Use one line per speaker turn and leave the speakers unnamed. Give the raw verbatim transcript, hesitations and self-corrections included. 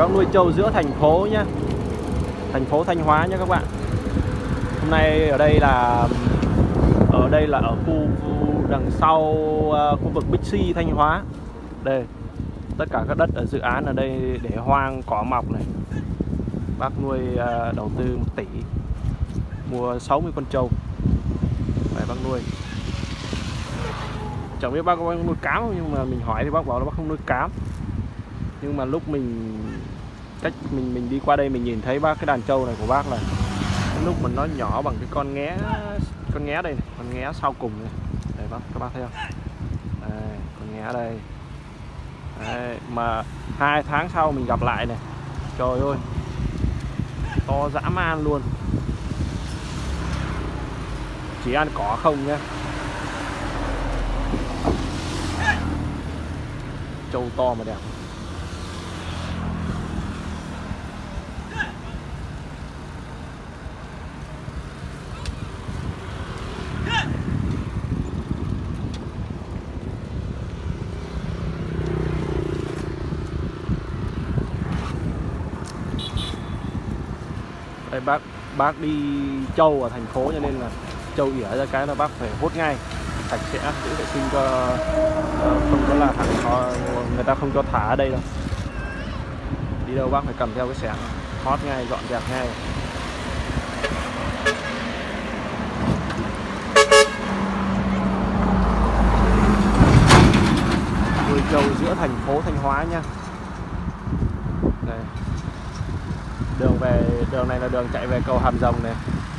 bác nuôi trâu giữa thành phố nhá, thành phố Thanh Hóa nhá các bạn. Hôm nay ở đây là ở đây là ở khu, khu đằng sau uh, khu vực Bixi Thanh Hóa. Đây tất cả các đất ở dự án ở đây để hoang cỏ mọc này. Bác nuôi uh, đầu tư một tỷ, mua sáu mươi con trâu. Đấy, bác nuôi. Chẳng biết bác có nuôi cám không, nhưng mà mình hỏi thì bác bảo là bác không nuôi cám. Nhưng mà lúc mình cách mình mình đi qua đây mình nhìn thấy bác cái đàn trâu này của bác là lúc mà nó nhỏ bằng cái con nghé, con nghé đây này, con nghé sau cùng này. Đây bác, các bác thấy không? Đây, con nghé đây. Đấy, mà hai tháng sau mình gặp lại này, trời ơi, to dã man luôn. Chỉ ăn cỏ không nhé. Trâu to mà đẹp. Đây bác bác đi trâu ở thành phố cho nên là trâu ỉa ra cái là bác phải hốt ngay, sạch sẽ, giữ vệ sinh cho không có là thẳng, người ta không cho thả ở đây đâu. Đi đâu bác phải cầm theo cái xẻng, hót ngay, dọn dẹp ngay. Nuôi trâu giữa thành phố Thanh Hóa nha. Đây. Đường về đường này là đường chạy về cầu Hàm Rồng này.